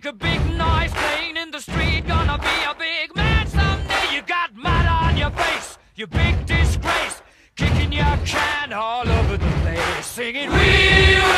make a big noise playing in the street. Gonna be a big man someday. You got mud on your face, you big disgrace. Kicking your can all over the place. Singing, we